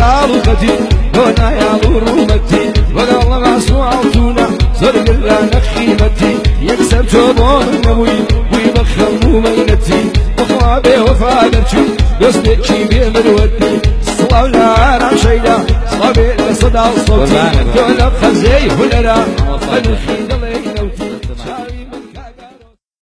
عروقتي هنا يا غرمتي والله مسموع وتونا زرق لنا خيمتي يكسب جبون نبوي ويبخم ممينتي وخوابي وفادرتي يصدقي بمروتي صلاة ولا شيدا صلابي لصدى الصوتي دولة خزي ولا